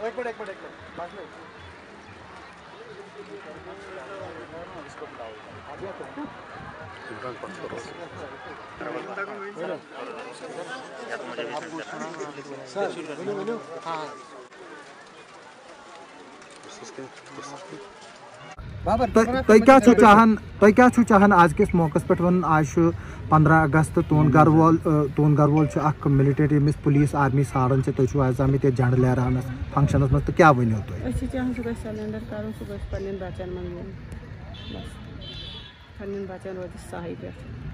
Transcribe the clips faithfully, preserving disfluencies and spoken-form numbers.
एक मिनट एक मिनट एक मिनट पास में चाहान चाहान आज किस मौके पे वन आज पंद्रह अगस्त तुन घर वोल तुन घर वोल मिलिटरी मिस पुलिस आर्मी साड़न से तुम आज आम झंड लहरान फंक्शन मज तो क्या वन तुम चाहान सह सरेंडर कर पन्न बचन मन बस पन्न बचन रोज सही पे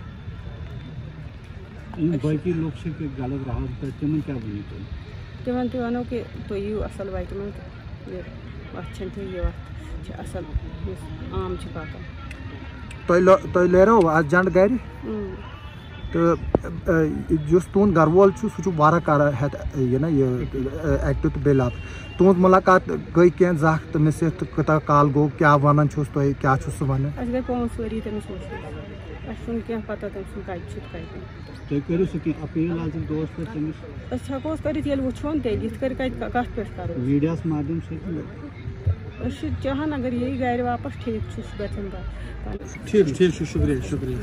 बाकी लोग से गलत रहा तिम क्या वन तुम तिम तनो कि तुम यू असल वत ये अच्छन थी ये असल आम पकान तुम लहरो आज झंड गर तो तुन घर वोल सह कर ये ना ये एक्टिव तो बेल तुद मुलाकात गई क्या जख तमिस कता काल गो क्या वन तुम क्या वन गई पांच वरी तमिस क्या पता तम सुन कत अपील आज दोस्त हको कर वोन तेल कत पे करो मीडिया माध्यम से चाहान अगर यही गर वापस ठीक गन ठीक ठीक शुक्रिया शुक्रिया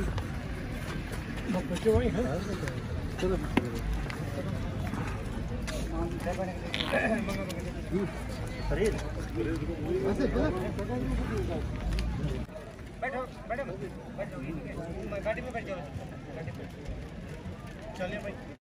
बैठो बैठो गाड़ी में बैठ जाओ चलिए भाई।